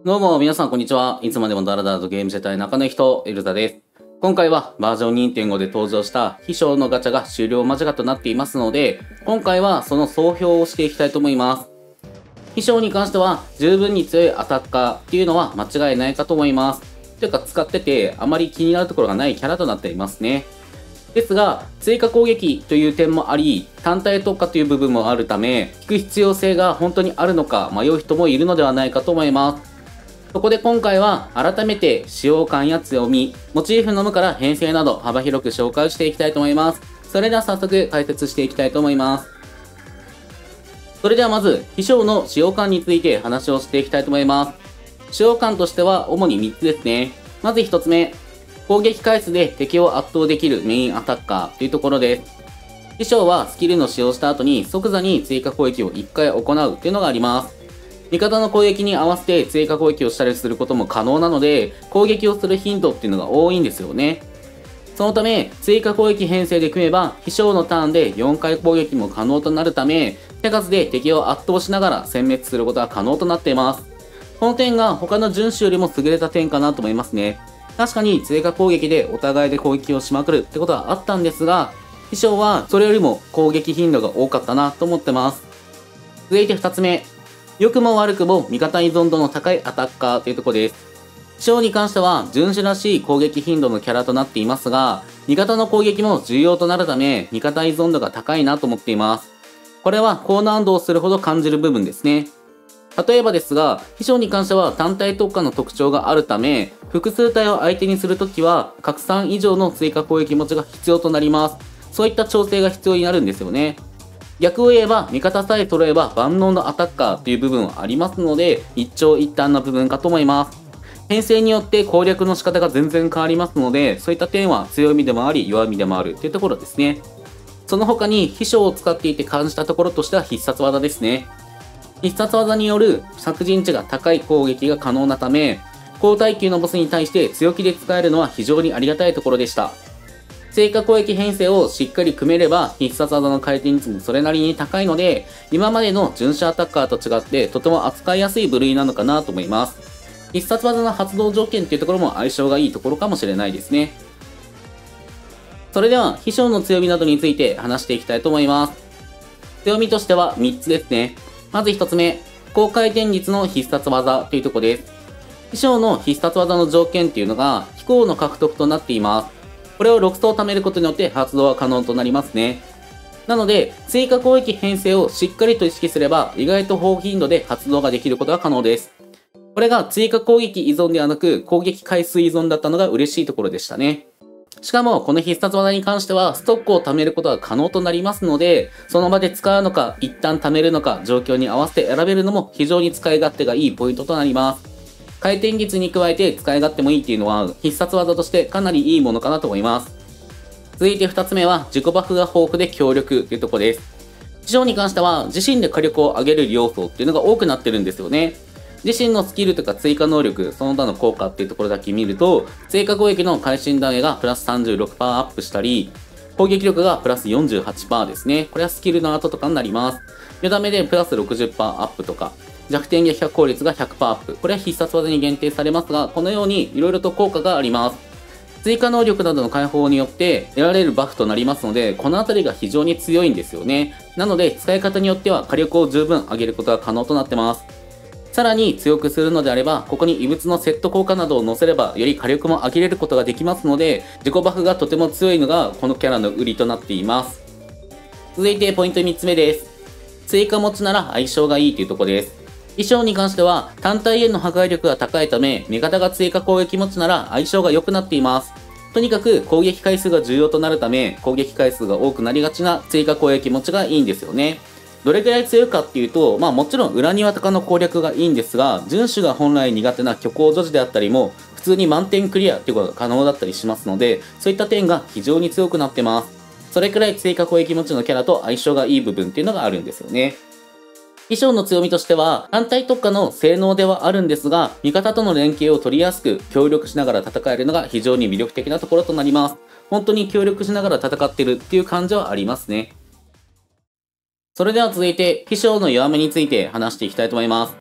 どうも皆さんこんにちは。いつまでもダラダラとゲームしてたい中の人、エルザです。今回はバージョン2.5で登場した秘書のガチャが終了間近となっていますので、今回はその総評をしていきたいと思います。秘書に関しては十分に強いアタッカーっていうのは間違いないかと思います。というか使っててあまり気になるところがないキャラとなっていますね。ですが、追加攻撃という点もあり、単体特化という部分もあるため、引く必要性が本当にあるのか迷う人もいるのではないかと思います。そこで今回は改めて使用感や強み、モチーフのみから編成など幅広く紹介していきたいと思います。それでは早速解説していきたいと思います。それではまず、秘書の使用感について話をしていきたいと思います。使用感としては主に3つですね。まず1つ目、攻撃回数で敵を圧倒できるメインアタッカーというところです。秘書はスキルの使用した後に即座に追加攻撃を1回行うというのがあります。味方の攻撃に合わせて追加攻撃をしたりすることも可能なので、攻撃をする頻度っていうのが多いんですよね。そのため、追加攻撃編成で組めば、秘書のターンで4回攻撃も可能となるため、手数で敵を圧倒しながら殲滅することが可能となっています。この点が他の順守よりも優れた点かなと思いますね。確かに追加攻撃でお互いで攻撃をしまくるってことはあったんですが、秘書はそれよりも攻撃頻度が多かったなと思ってます。続いて2つ目。良くも悪くも味方依存度の高いアタッカーというところです。秘書に関しては順守らしい攻撃頻度のキャラとなっていますが、味方の攻撃も重要となるため味方依存度が高いなと思っています。これは高難度をするほど感じる部分ですね。例えばですが、秘書に関しては単体特化の特徴があるため、複数体を相手にするときは、拡散以上の追加攻撃持ちが必要となります。そういった調整が必要になるんですよね。逆を言えば、味方さえ揃えば万能のアタッカーという部分はありますので、一長一短な部分かと思います。編成によって攻略の仕方が全然変わりますので、そういった点は強みでもあり、弱みでもあるというところですね。その他に、秘書を使っていて感じたところとしては必殺技ですね。必殺技による殺人値が高い攻撃が可能なため、高耐久のボスに対して強気で使えるのは非常にありがたいところでした。追加攻撃編成をしっかり組めれば必殺技の回転率もそれなりに高いので、今までの順守アタッカーと違ってとても扱いやすい部類なのかなと思います。必殺技の発動条件っていうところも相性がいいところかもしれないですね。それでは秘書の強みなどについて話していきたいと思います。強みとしては3つですね。まず1つ目、高回転率の必殺技というところです。秘書の必殺技の条件っていうのが飛行の獲得となっています。これを6層貯めることによって発動は可能となりますね。なので、追加攻撃編成をしっかりと意識すれば、意外と高頻度で発動ができることが可能です。これが追加攻撃依存ではなく、攻撃回数依存だったのが嬉しいところでしたね。しかも、この必殺技に関しては、ストックを貯めることが可能となりますので、その場で使うのか、一旦貯めるのか、状況に合わせて選べるのも非常に使い勝手がいいポイントとなります。回転率に加えて使い勝手もいいっていうのは必殺技としてかなりいいものかなと思います。続いて2つ目は自己バフが豊富で強力というところです。秘書に関しては自身で火力を上げる要素っていうのが多くなってるんですよね。自身のスキルとか追加能力、その他の効果っていうところだけ見ると、追加攻撃の会心ダメがプラス 36% アップしたり、攻撃力がプラス 48% ですね。これはスキルの後とかになります。4ダメでプラス 60% アップとか、弱点撃破効率が 100% アップ。これは必殺技に限定されますが、このように色々と効果があります。追加能力などの解放によって得られるバフとなりますので、このあたりが非常に強いんですよね。なので、使い方によっては火力を十分上げることが可能となってます。さらに強くするのであれば、ここに異物のセット効果などを乗せれば、より火力も上げれることができますので、自己バフがとても強いのがこのキャラの売りとなっています。続いてポイント3つ目です。追加持ちなら相性がいいというところです。衣装に関しては単体への破壊力が高いため、味方が追加攻撃持ちなら相性が良くなっています。とにかく攻撃回数が重要となるため、攻撃回数が多くなりがちな追加攻撃持ちがいいんですよね。どれくらい強いかっていうと、もちろん裏庭とかの攻略がいいんですが、順守が本来苦手な虚構女子であったりも、普通に満点クリアっていうことが可能だったりしますので、そういった点が非常に強くなってます。それくらい追加攻撃持ちのキャラと相性がいい部分っていうのがあるんですよね。秘書の強みとしては、単体特化の性能ではあるんですが、味方との連携を取りやすく、協力しながら戦えるのが非常に魅力的なところとなります。本当に協力しながら戦ってるっていう感じはありますね。それでは続いて、秘書の弱めについて話していきたいと思います。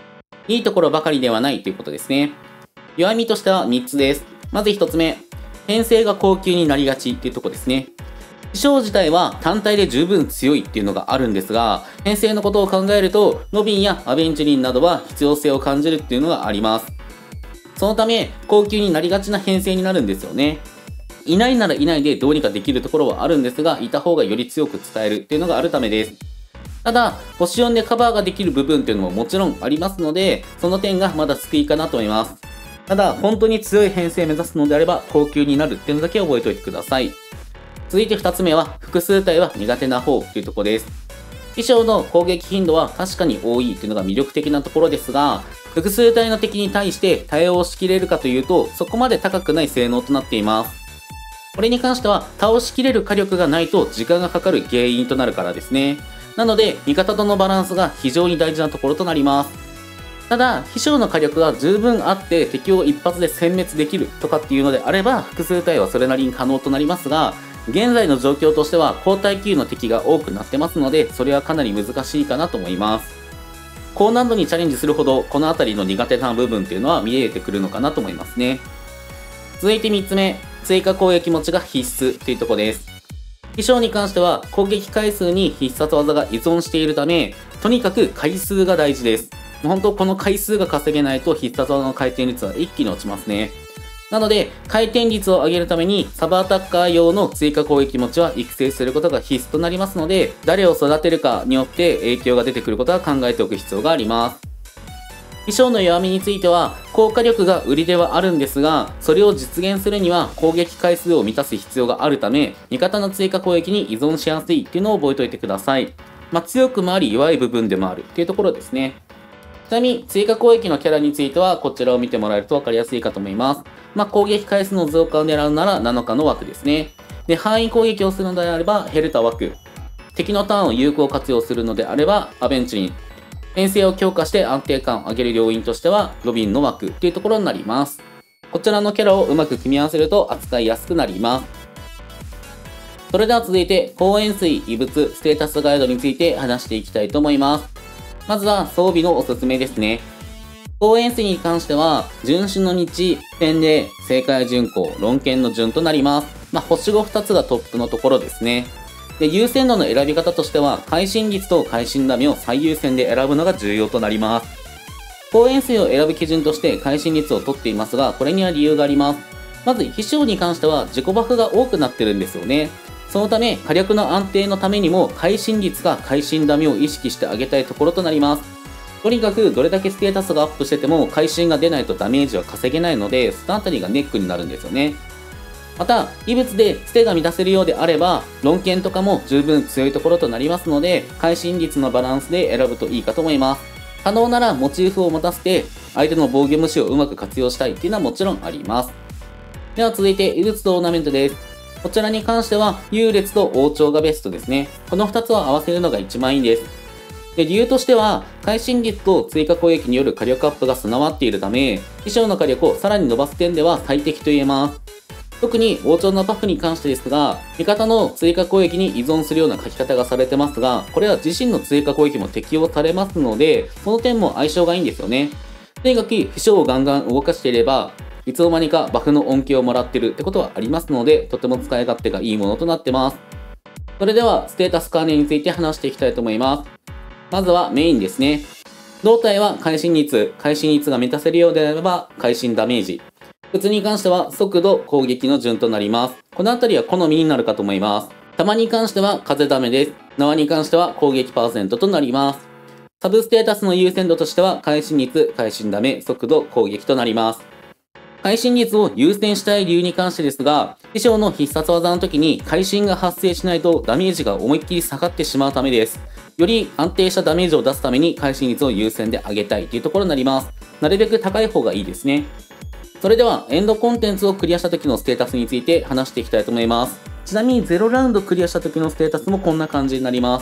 いいところばかりではないということですね。弱みとしては3つです。まず1つ目。編成が高級になりがちっていうところですね。飛翔自体は単体で十分強いっていうのがあるんですが、編成のことを考えると、ロビンやアベンチュリンなどは必要性を感じるっていうのがあります。そのため、高級になりがちな編成になるんですよね。いないならいないでどうにかできるところはあるんですが、いた方がより強く伝えるっていうのがあるためです。ただ、星4でカバーができる部分っていうのももちろんありますので、その点がまだ救いかなと思います。ただ、本当に強い編成を目指すのであれば、高級になるっていうのだけ覚えておいてください。続いて2つ目は、複数体は苦手な方というところです。飛翔の攻撃頻度は確かに多いというのが魅力的なところですが、複数体の敵に対して対応しきれるかというと、そこまで高くない性能となっています。これに関しては、倒しきれる火力がないと時間がかかる原因となるからですね。なので、味方とのバランスが非常に大事なところとなります。ただ、飛翔の火力が十分あって敵を一発で殲滅できるとかっていうのであれば、複数体はそれなりに可能となりますが、現在の状況としては高耐久の敵が多くなってますので、それはかなり難しいかなと思います。高難度にチャレンジするほど、この辺りの苦手な部分っていうのは見えてくるのかなと思いますね。続いて3つ目、追加攻撃持ちが必須というところです。飛翔に関しては攻撃回数に必殺技が依存しているため、とにかく回数が大事です。本当この回数が稼げないと必殺技の回転率は一気に落ちますね。なので、回転率を上げるために、サブアタッカー用の追加攻撃持ちは育成することが必須となりますので、誰を育てるかによって影響が出てくることは考えておく必要があります。飛翔の弱みについては、効果力が売りではあるんですが、それを実現するには攻撃回数を満たす必要があるため、味方の追加攻撃に依存しやすいっていうのを覚えておいてください。強くもあり弱い部分でもあるっていうところですね。ちなみに追加攻撃のキャラについてはこちらを見てもらえると分かりやすいかと思います。攻撃回数の増加を狙うなら7日の枠ですね。で、範囲攻撃をするのであればヘルタ枠。敵のターンを有効活用するのであればアベンチュリン。編成を強化して安定感を上げる要因としてはロビンの枠というところになります。こちらのキャラをうまく組み合わせると扱いやすくなります。それでは続いて、高円錐異物ステータスガイドについて話していきたいと思います。まずは装備のおすすめですね。高円錐に関しては、順守の日、点で、正解順行、論剣の順となります。星5 2つがトップのところですね。で、優先度の選び方としては、会心率と会心ダメを最優先で選ぶのが重要となります。高円錐を選ぶ基準として会心率を取っていますが、これには理由があります。まず、飛翔に関しては自己バフが多くなってるんですよね。そのため、火力の安定のためにも、会心率か会心ダメを意識してあげたいところとなります。とにかく、どれだけステータスがアップしてても、会心が出ないとダメージは稼げないので、そのあたりがネックになるんですよね。また、異物でステが満たせるようであれば、論剣とかも十分強いところとなりますので、会心率のバランスで選ぶといいかと思います。可能ならモチーフを持たせて、相手の防御無視をうまく活用したいっていうのはもちろんあります。では続いて、異物とオーナメントです。こちらに関しては、優劣と王朝がベストですね。この2つを合わせるのが一番いいです。で、理由としては、会心率と追加攻撃による火力アップが備わっているため、飛翔の火力をさらに伸ばす点では最適と言えます。特に王朝のバフに関してですが、味方の追加攻撃に依存するような書き方がされてますが、これは自身の追加攻撃も適用されますので、その点も相性がいいんですよね。とにかく飛翔をガンガン動かしていれば、いつの間にかバフの恩恵をもらってるってことはありますので、とても使い勝手がいいものとなってます。それでは、ステータス関連について話していきたいと思います。まずはメインですね。胴体は会心率が満たせるようであれば、会心ダメージ。普通に関しては速度、攻撃の順となります。このあたりは好みになるかと思います。弾に関しては風ダメです。縄に関しては攻撃パーセントとなります。サブステータスの優先度としては、会心率、会心ダメ、速度、攻撃となります。会心率を優先したい理由に関してですが、飛翔の必殺技の時に会心が発生しないとダメージが思いっきり下がってしまうためです。より安定したダメージを出すために会心率を優先で上げたいというところになります。なるべく高い方がいいですね。それでは、エンドコンテンツをクリアした時のステータスについて話していきたいと思います。ちなみに0ラウンドクリアした時のステータスもこんな感じになります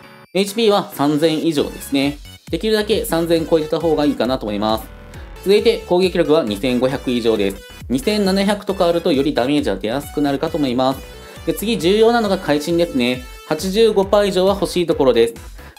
。HP は3000以上ですね。できるだけ3000超えてた方がいいかなと思います。続いて攻撃力は2500以上です。2700とかあるとよりダメージは出やすくなるかと思います。で、次重要なのが会心ですね。85% 以上は欲しいところです。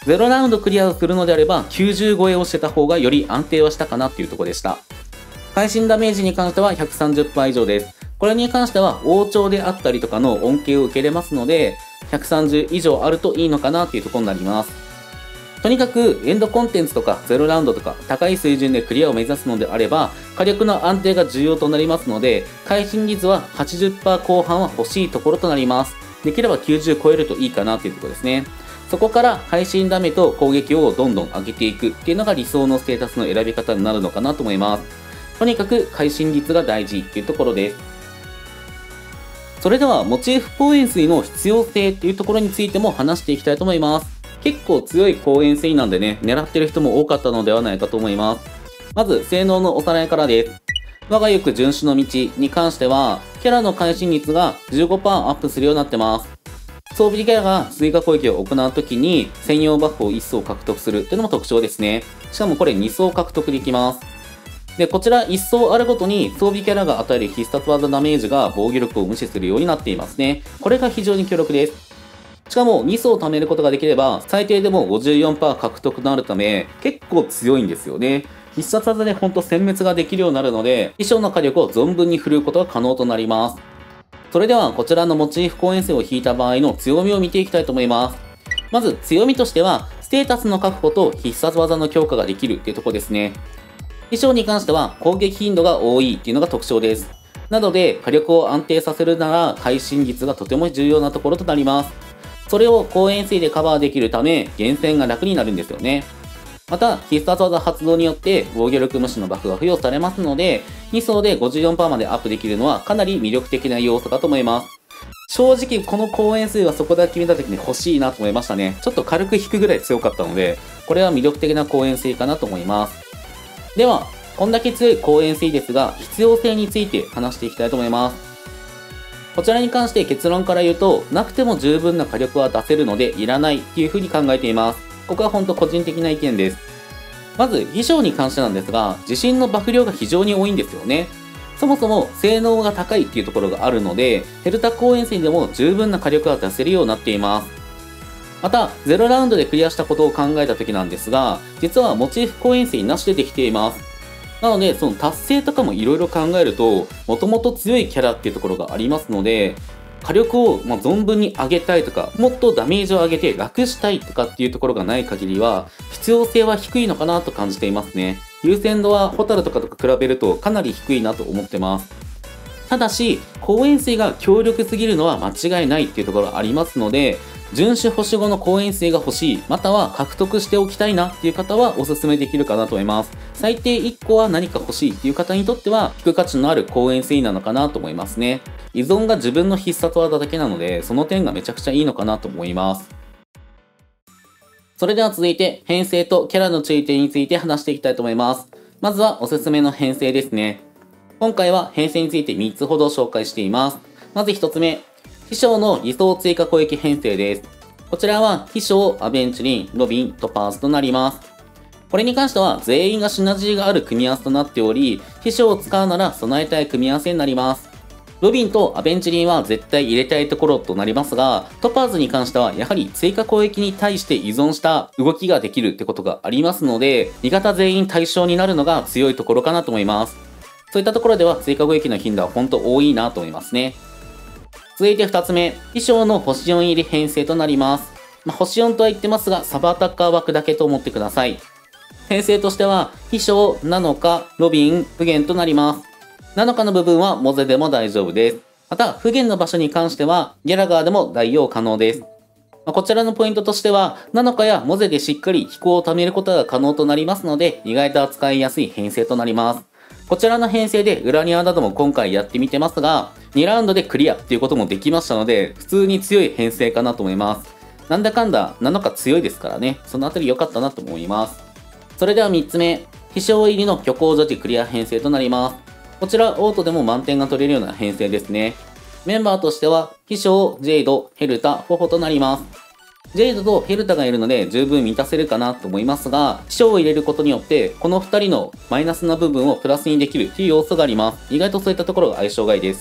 0ラウンドクリアをするのであれば90超えをしてた方がより安定はしたかなっていうところでした。会心ダメージに関しては 130% 以上です。これに関しては王朝であったりとかの恩恵を受けれますので、130以上あるといいのかなっていうところになります。とにかくエンドコンテンツとか0ラウンドとか高い水準でクリアを目指すのであれば、火力の安定が重要となりますので、会心率は 80% 後半は欲しいところとなります。できれば90超えるといいかなっていうところですね。そこから会心ダメと攻撃をどんどん上げていくっていうのが理想のステータスの選び方になるのかなと思います。とにかく会心率が大事っていうところです。それではモチーフ光塩水の必要性っていうところについても話していきたいと思います。結構強い光塩水なんでね、狙ってる人も多かったのではないかと思います。まず性能のおさらいからです。我が行く順守の道に関しては、キャラの会心率が 15% アップするようになってます。装備キャラが追加攻撃を行うときに専用バフを1層獲得するっていうのも特徴ですね。しかもこれ2層獲得できます。で、こちら1層あるごとに装備キャラが与える必殺技ダメージが防御力を無視するようになっていますね。これが非常に強力です。しかも2層貯めることができれば最低でも 54% 獲得となるため結構強いんですよね。必殺技でほんと殲滅ができるようになるので、衣装の火力を存分に振るうことが可能となります。それではこちらのモチーフ光塩水を引いた場合の強みを見ていきたいと思います。まず強みとしては、ステータスの確保と必殺技の強化ができるっていうところですね。衣装に関しては攻撃頻度が多いっていうのが特徴です。なので火力を安定させるなら会心率がとても重要なところとなります。それを光塩水でカバーできるため厳選が楽になるんですよね。また必殺技発動によって防御力無視のバフが付与されますので、2層で 54% までアップできるのはかなり魅力的な要素かと思います。正直この光塩水はそこだけ決めた時に欲しいなと思いましたね。ちょっと軽く引くぐらい強かったので、これは魅力的な光塩水かなと思います。では、こんだけ強い光塩水ですが、必要性について話していきたいと思います。こちらに関して結論から言うと、なくても十分な火力は出せるのでいらないっていう風に考えています。ここは本当個人的な意見です。まず、衣装に関してなんですが、自身のバフ量が非常に多いんですよね。そもそも性能が高いっていうところがあるので、ヘルタ光塩水でも十分な火力が出せるようになっています。また、0ラウンドでクリアしたことを考えた時なんですが、実はモチーフ光塩水なしでできています。なので、その達成とかもいろいろ考えると、もともと強いキャラっていうところがありますので、火力を存分に上げたいとか、もっとダメージを上げて楽したいとかっていうところがない限りは、必要性は低いのかなと感じていますね。優先度はホタルとかと比べるとかなり低いなと思ってます。ただし、光塩水が強力すぎるのは間違いないっていうところがありますので、順守星5の光塩水が欲しい、または獲得しておきたいなっていう方はおすすめできるかなと思います。最低1個は何か欲しいっていう方にとっては、引く価値のある光塩水なのかなと思いますね。依存が自分の必殺技だけなので、その点がめちゃくちゃいいのかなと思います。それでは続いて、編成とキャラの注意点について話していきたいと思います。まずはおすすめの編成ですね。今回は編成について3つほど紹介しています。まず1つ目、秘書の理想追加攻撃編成です。こちらは秘書、アベンチュリン、ロビン、トパーズとなります。これに関しては全員がシナジーがある組み合わせとなっており、秘書を使うなら備えたい組み合わせになります。ロビンとアベンチュリンは絶対入れたいところとなりますが、トパーズに関してはやはり追加攻撃に対して依存した動きができるってことがありますので、味方全員対象になるのが強いところかなと思います。そういったところでは追加攻撃の頻度は本当多いなと思いますね。続いて2つ目、衣装の星4入り編成となります。星4とは言ってますが、サブアタッカー枠だけと思ってください。編成としては、秘書、ナノカ、ロビン、不言となります。ナノカの部分はモゼでも大丈夫です。また、不言の場所に関しては、ギャラガーでも代用可能です。こちらのポイントとしては、ナノカやモゼでしっかり飛行を貯めることが可能となりますので、意外と扱いやすい編成となります。こちらの編成でウラニアなども今回やってみてますが、2ラウンドでクリアっていうこともできましたので、普通に強い編成かなと思います。なんだかんだ7日強いですからね、そのあたり良かったなと思います。それでは3つ目、飛翔入りの虚構女児クリア編成となります。こちらオートでも満点が取れるような編成ですね。メンバーとしては、飛翔、ジェイド、ヘルタ、フォホとなります。ジェイドとヘルタがいるので十分満たせるかなと思いますが、飛翔を入れることによって、この2人のマイナスな部分をプラスにできるという要素があります。意外とそういったところが相性がいいです。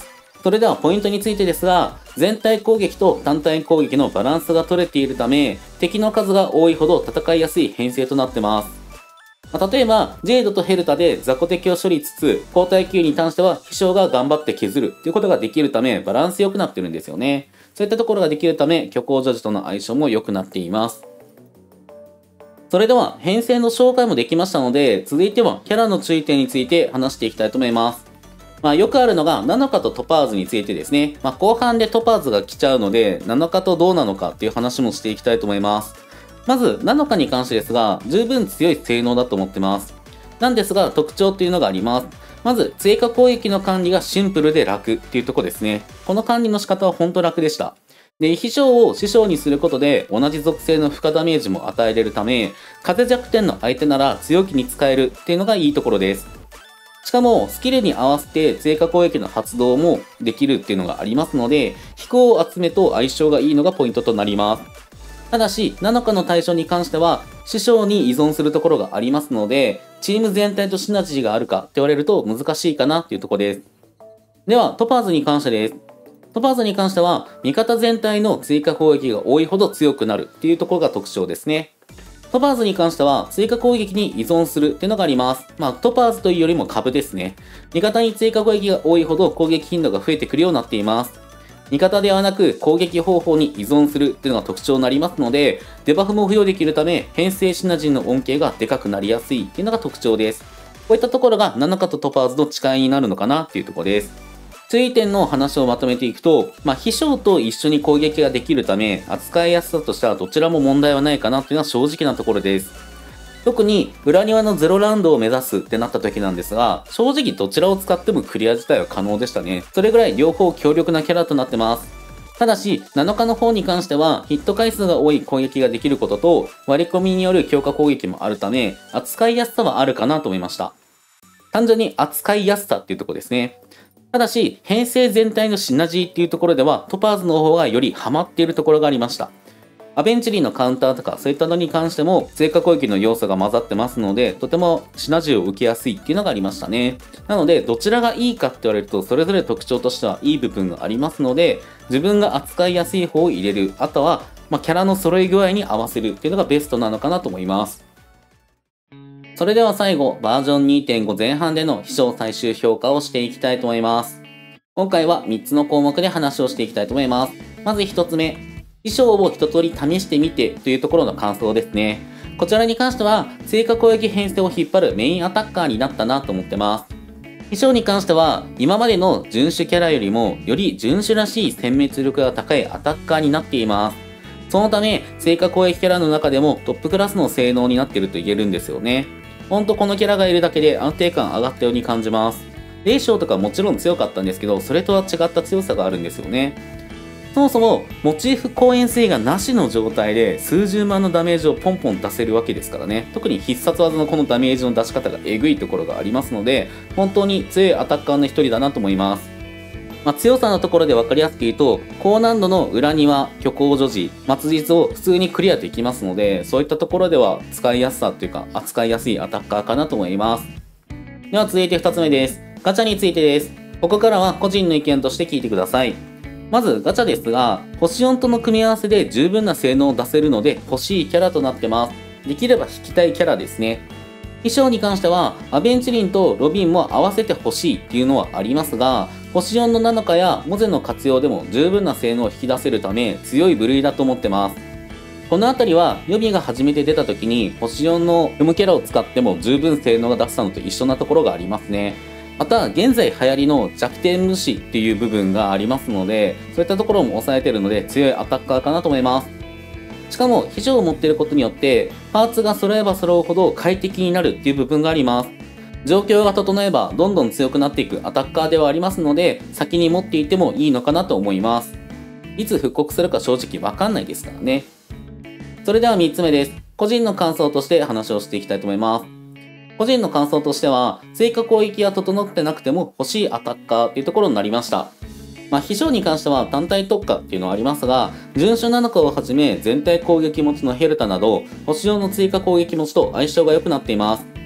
それではポイントについてですが、全体攻撃と単体攻撃のバランスが取れているため、敵の数が多いほど戦いやすい編成となってます。例えば、ジェイドとヘルタで雑魚敵を処理つつ、交代級に関しては飛翔が頑張って削るということができるため、バランス良くなってるんですよね。そういったところができるため、虚構女児との相性も良くなっています。それでは、編成の紹介もできましたので、続いてはキャラの注意点について話していきたいと思います。よくあるのが、ナノカとトパーズについてですね。後半でトパーズが来ちゃうので、ナノカとどうなのかっていう話もしていきたいと思います。まず、ナノカに関してですが、十分強い性能だと思ってます。なんですが、特徴っていうのがあります。まず、追加攻撃の管理がシンプルで楽っていうところですね。この管理の仕方は本当楽でした。で、飛翔を師匠にすることで、同じ属性の負荷ダメージも与えれるため、風弱点の相手なら強気に使えるっていうのがいいところです。しかも、スキルに合わせて追加攻撃の発動もできるっていうのがありますので、飛行集めと相性がいいのがポイントとなります。ただし、7日の対象に関しては、師匠に依存するところがありますので、チーム全体とシナジーがあるかって言われると難しいかなっていうところです。では、トパーズに関してです。トパーズに関しては、味方全体の追加攻撃が多いほど強くなるっていうところが特徴ですね。トパーズに関しては、追加攻撃に依存するっていうのがあります。トパーズというよりも株ですね。味方に追加攻撃が多いほど攻撃頻度が増えてくるようになっています。味方ではなく攻撃方法に依存するっていうのが特徴になりますので、デバフも付与できるため、編成シナジーの恩恵がでかくなりやすいっていうのが特徴です。こういったところが7日とトパーズの違いになるのかなっていうところです。注意点の話をまとめていくと、飛翔と一緒に攻撃ができるため、扱いやすさとしてはどちらも問題はないかなというのは正直なところです。特に、裏庭のゼロラウンドを目指すってなった時なんですが、正直どちらを使ってもクリア自体は可能でしたね。それぐらい両方強力なキャラとなってます。ただし、7日の方に関しては、ヒット回数が多い攻撃ができることと、割り込みによる強化攻撃もあるため、扱いやすさはあるかなと思いました。単純に扱いやすさっていうところですね。ただし、編成全体のシナジーっていうところでは、トパーズの方がよりハマっているところがありました。アベンチリーのカウンターとか、そういったのに関しても、追加攻撃の要素が混ざってますので、とてもシナジーを受けやすいっていうのがありましたね。なので、どちらがいいかって言われると、それぞれ特徴としてはいい部分がありますので、自分が扱いやすい方を入れる、あとは、キャラの揃い具合に合わせるっていうのがベストなのかなと思います。それでは最後、バージョン 2.5 前半での飛翔最終評価をしていきたいと思います。今回は3つの項目で話をしていきたいと思います。まず1つ目、飛翔を一通り試してみてというところの感想ですね。こちらに関しては、追加攻撃編成を引っ張るメインアタッカーになったなと思ってます。飛翔に関しては、今までの準種キャラよりも、より準種らしい殲滅力が高いアタッカーになっています。そのため、追加攻撃キャラの中でもトップクラスの性能になっていると言えるんですよね。ほんとこのキャラがいるだけで安定感上がったように感じます。霊障とかもちろん強かったんですけど、それとは違った強さがあるんですよね。そもそも、モチーフ公演性がなしの状態で数十万のダメージをポンポン出せるわけですからね。特に必殺技のこのダメージの出し方がえぐいところがありますので、本当に強いアタッカーの一人だなと思います。強さのところで分かりやすく言うと、高難度の裏庭、虚構女児、末日を普通にクリアできますので、そういったところでは使いやすさというか、扱いやすいアタッカーかなと思います。では続いて2つ目です。ガチャについてです。ここからは個人の意見として聞いてください。まずガチャですが、星4との組み合わせで十分な性能を出せるので欲しいキャラとなってます。できれば引きたいキャラですね。衣装に関しては、アベンチリンとロビンも合わせて欲しいっていうのはありますが、星4の7日やモゼの活用でも十分な性能を引き出せるため強い部類だと思ってます。この辺りは予備が初めて出た時に星4の読むキャラを使っても十分性能が出せたのと一緒なところがありますね。また現在流行りの弱点無視っていう部分がありますので、そういったところも抑えてるので強いアタッカーかなと思います。しかも、非常を持っていることによって、パーツが揃えば揃うほど快適になるっていう部分があります。状況が整えば、どんどん強くなっていくアタッカーではありますので、先に持っていてもいいのかなと思います。いつ復刻するか正直わかんないですからね。それでは3つ目です。個人の感想として話をしていきたいと思います。個人の感想としては、追加攻撃が整ってなくても欲しいアタッカーっていうところになりました。非将に関しては単体特化っていうのはありますが、純種7個をはじめ全体攻撃持ちのヘルタなど、星4の追加攻撃持ちと相性が良くなっています。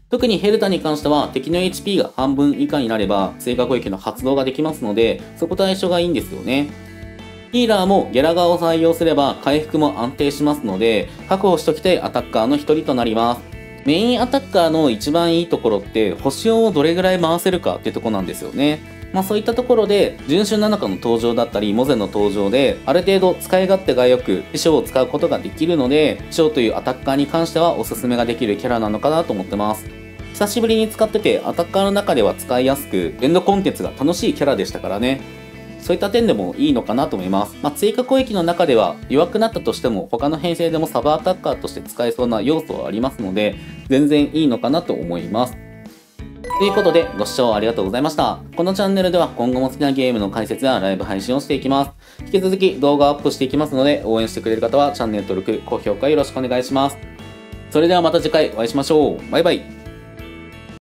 特にヘルタに関しては敵の HP が半分以下になれば追加攻撃の発動ができますので、そこと相性がいいんですよね。ヒーラーもゲラガーを採用すれば回復も安定しますので、確保しときたいアタッカーの一人となります。メインアタッカーの一番いいところって星をどれぐらい回せるかっていうところなんですよね。そういったところで、純種7日の登場だったり、モゼの登場で、ある程度使い勝手が良く、師匠を使うことができるので、師匠というアタッカーに関してはおすすめができるキャラなのかなと思ってます。久しぶりに使ってて、アタッカーの中では使いやすく、エンドコンテンツが楽しいキャラでしたからね。そういった点でもいいのかなと思います。追加攻撃の中では弱くなったとしても、他の編成でもサブアタッカーとして使えそうな要素はありますので、全然いいのかなと思います。ということで、ご視聴ありがとうございました。このチャンネルでは今後も好きなゲームの解説やライブ配信をしていきます。引き続き動画をアップしていきますので、応援してくれる方はチャンネル登録、高評価よろしくお願いします。それではまた次回お会いしましょう。バイバイ。